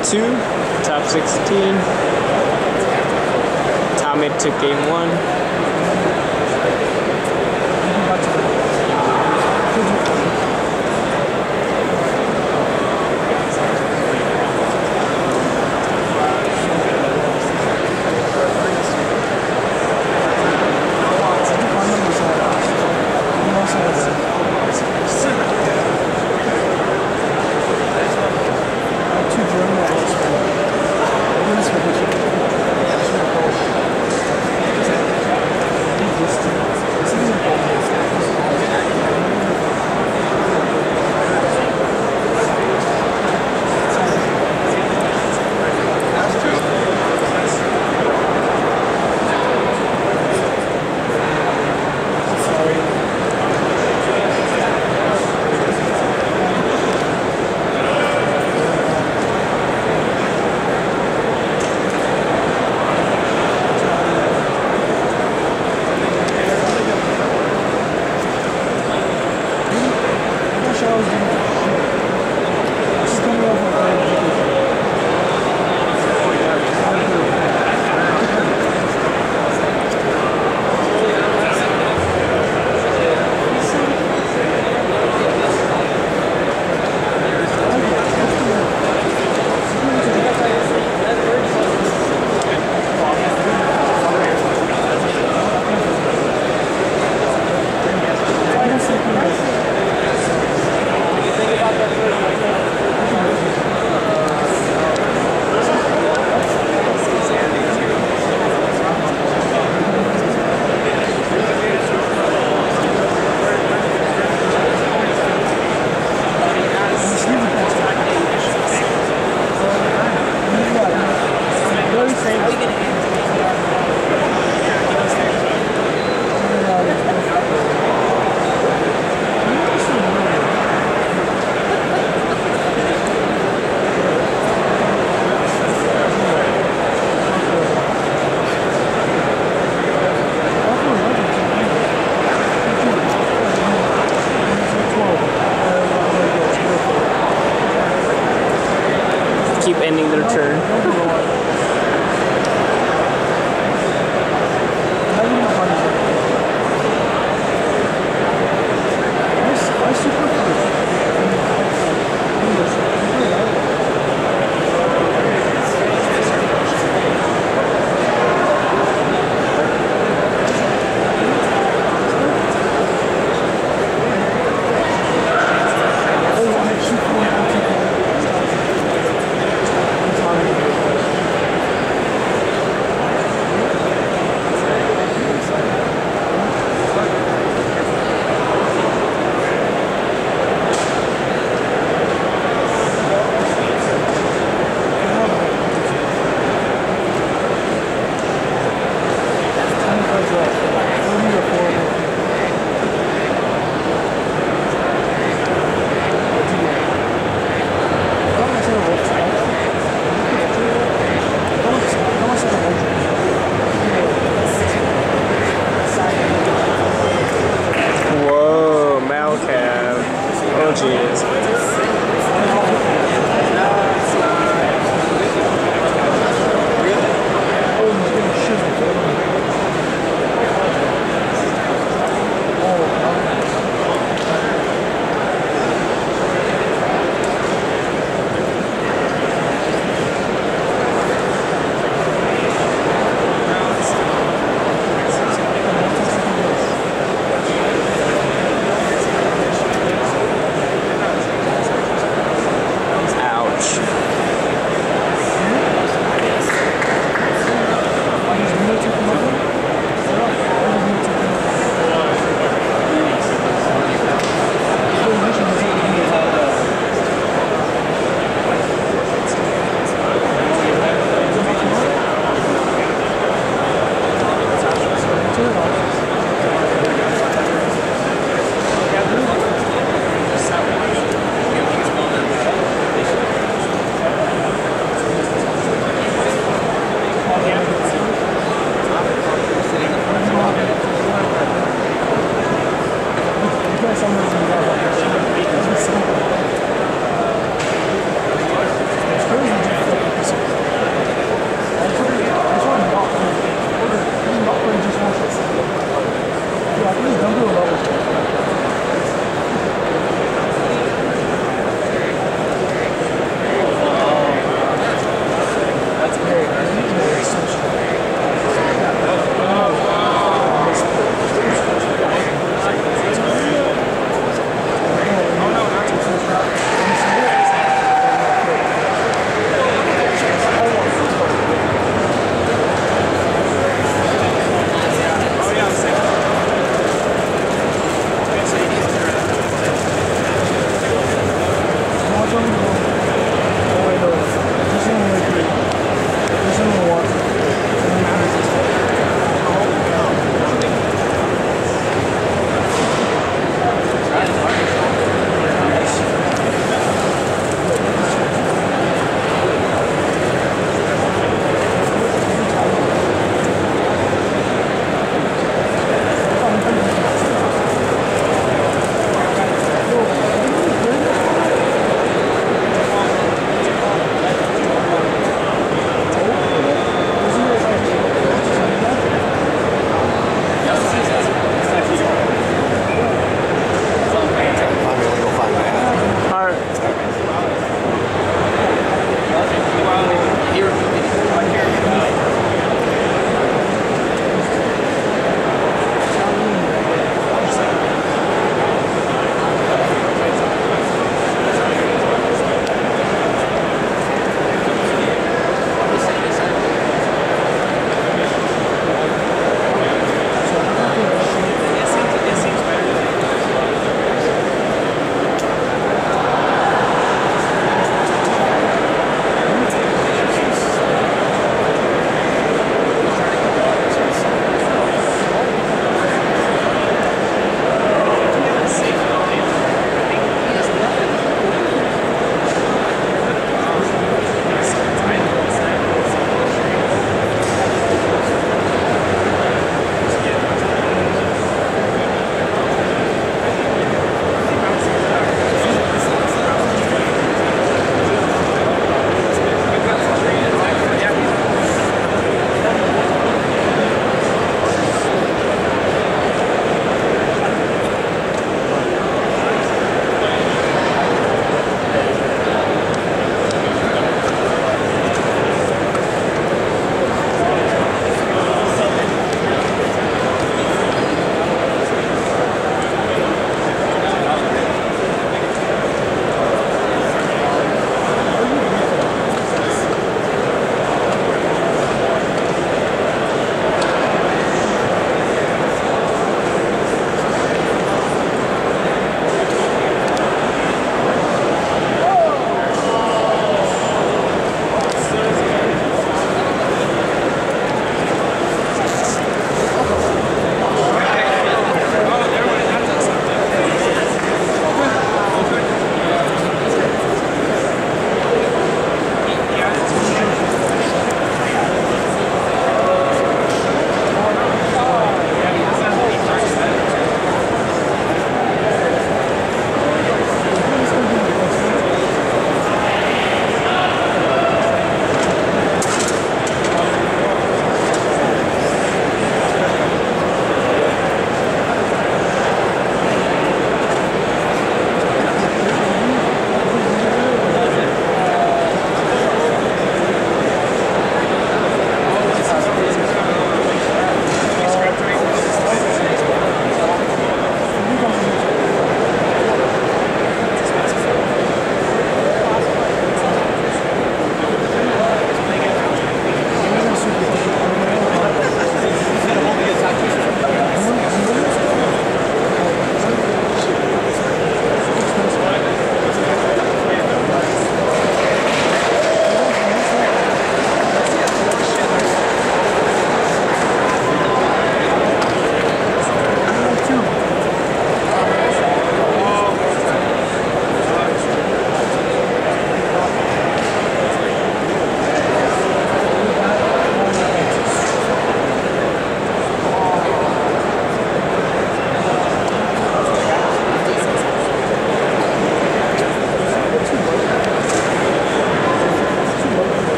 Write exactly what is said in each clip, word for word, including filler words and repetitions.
two, top sixteen. Tomid took game one. Keep ending their turn.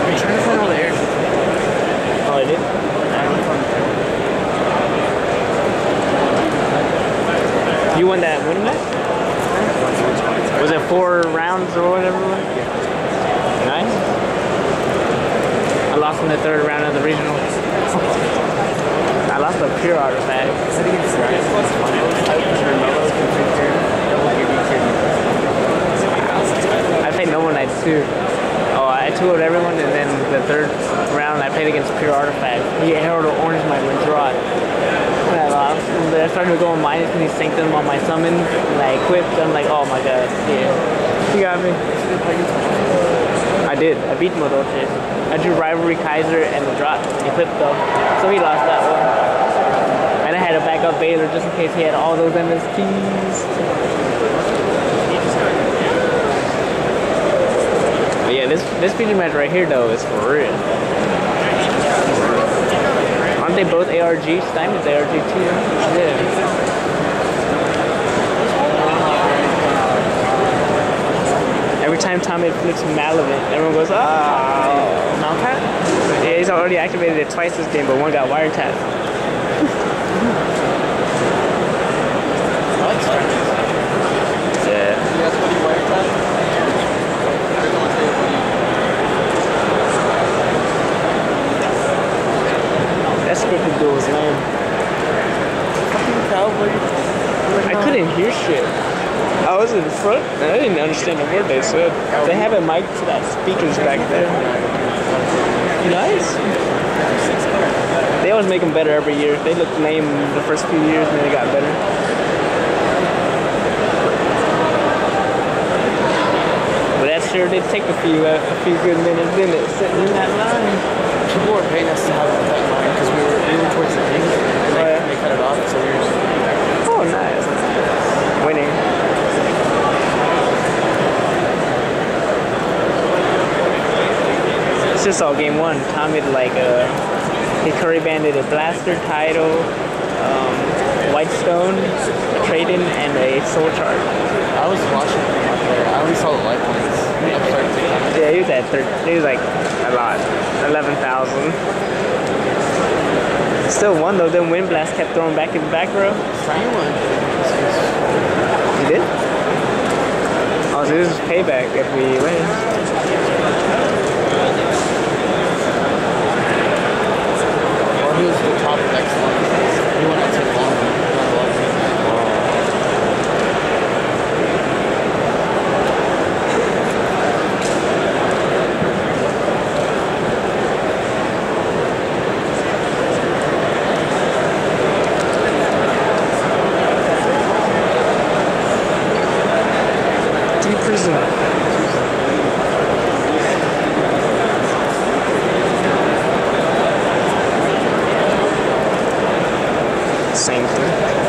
I'm trying to find all the air. Oh, I did? You won that winning match? Was it four rounds or whatever? Nice. I lost in the third round of the regional. I lost a pure artifact. I played no one night too. Oh, I two wo'd everyone, and then the third round I played against pure artifact. He Herald Orange my withdraw. When I lost, and then I started going minus and he synced them on my summon, and I equipped. I'm like, oh my god, yeah, he got me. I did. I beat Modoche. I drew Rivalry, Kaiser, and the drop. He clipped though, so he lost that one. And I had to back up Baylor just in case he had all those M S Ts. But yeah, this this feature match right here though is for real. Aren't they both A R G? Steinman's A R G too. Yeah. Every time Tommy flips Malavant, everyone goes, oh, Malcat? Yeah, he's already activated it twice this game, but one got wiretapped. Yeah. That scripted duel was lame. I couldn't hear shit. I was in front and I didn't understand a word they said. They have a mic for that speakers back there. Nice. They always make them better every year. They looked lame the first few years and then they got better. But that's sure did take a few uh, a few good minutes, didn't it? Sitting in that line. People were paying us to have that line because we were, we were towards the end and they, oh, yeah. they cut it off, so we were just... Oh, nice. Winning. It's just all game one. Tommy like uh, he curry banded a blaster, title, um, white stone, a trade-in, and a soul charge. I was watching him out there. I only saw the light points. Yeah, he was at thirty. He was like a lot, eleven thousand. Still won though. Then Wind Blast kept throwing back in the back row. Frank won. He did? Oh, so this is payback if we win. Well, he was the top next one. He went out to the long one. Same thing. I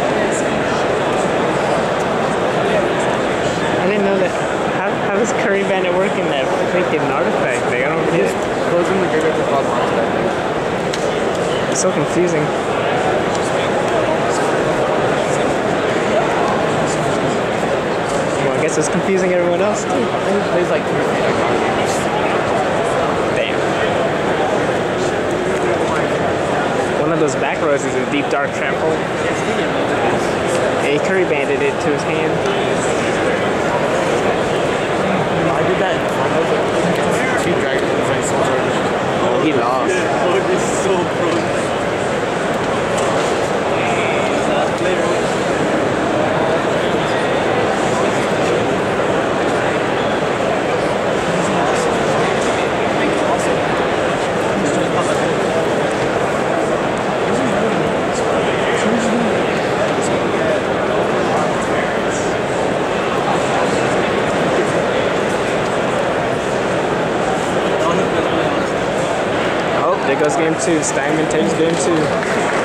didn't know that. How, how does Curry Bandit work in that freaking artifact thing? I don't get it. Closing the graveyard with Bob artifact. It's so confusing. Well, I guess it's confusing everyone else too. I think he plays like three feet. Damn. One of those back rows is a deep dark trample. And he curry banded it to his hand. I did that in front of two dragons like so Oh, he lost. Oh, he's so pro. There goes game two. Steinman takes game two.